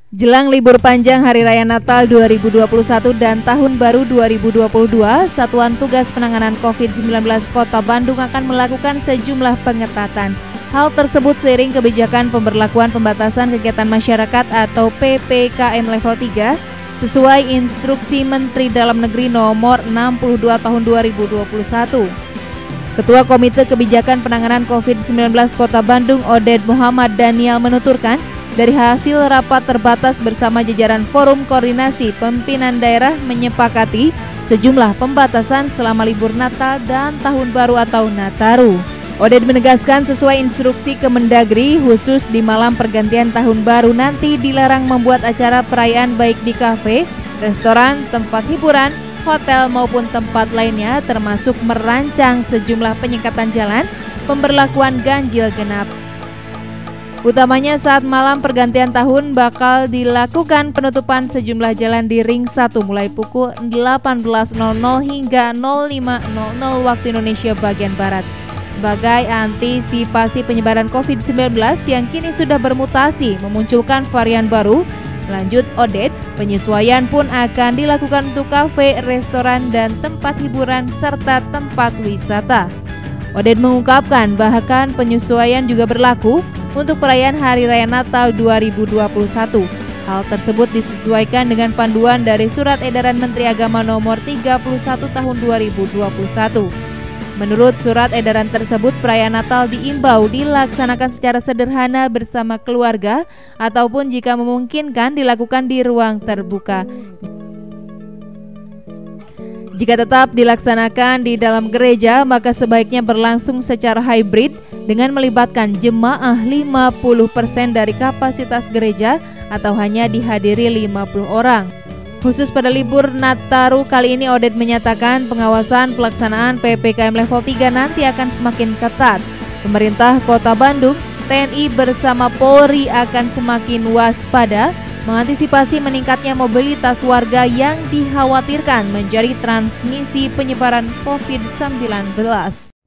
Jelang libur panjang Hari Raya Natal 2021 dan Tahun Baru 2022, Satuan Tugas Penanganan COVID-19 Kota Bandung akan melakukan sejumlah pengetatan. Hal tersebut seiring kebijakan pemberlakuan pembatasan kegiatan masyarakat atau PPKM level 3 sesuai instruksi Menteri Dalam Negeri nomor 62 tahun 2021. Ketua Komite Kebijakan Penanganan COVID-19 Kota Bandung, Oded Muhammad Daniel menuturkan, dari hasil rapat terbatas bersama jajaran Forum Koordinasi Pimpinan Daerah menyepakati sejumlah pembatasan selama libur Natal dan Tahun Baru atau Nataru. Oded menegaskan sesuai instruksi Kemendagri, khusus di malam pergantian Tahun Baru nanti dilarang membuat acara perayaan baik di kafe, restoran, tempat hiburan, hotel maupun tempat lainnya, termasuk merancang sejumlah penyekatan jalan, pemberlakuan ganjil genap. Utamanya saat malam pergantian tahun bakal dilakukan penutupan sejumlah jalan di Ring 1 mulai pukul 18.00 hingga 05.00 waktu Indonesia bagian Barat. Sebagai antisipasi penyebaran COVID-19 yang kini sudah bermutasi memunculkan varian baru, lanjut Oded, penyesuaian pun akan dilakukan untuk kafe, restoran, dan tempat hiburan serta tempat wisata. Oded mengungkapkan bahkan penyesuaian juga berlaku untuk perayaan Hari Raya Natal 2021. Hal tersebut disesuaikan dengan panduan dari Surat Edaran Menteri Agama nomor 31 tahun 2021. Menurut surat edaran tersebut, perayaan Natal diimbau dilaksanakan secara sederhana bersama keluarga ataupun jika memungkinkan dilakukan di ruang terbuka. Jika tetap dilaksanakan di dalam gereja, maka sebaiknya berlangsung secara hybrid dengan melibatkan jemaah 50% dari kapasitas gereja atau hanya dihadiri 50 orang. Khusus pada libur Nataru kali ini, Oded menyatakan pengawasan pelaksanaan PPKM level 3 nanti akan semakin ketat. Pemerintah Kota Bandung, TNI bersama Polri akan semakin waspada mengantisipasi meningkatnya mobilitas warga yang dikhawatirkan menjadi transmisi penyebaran COVID-19.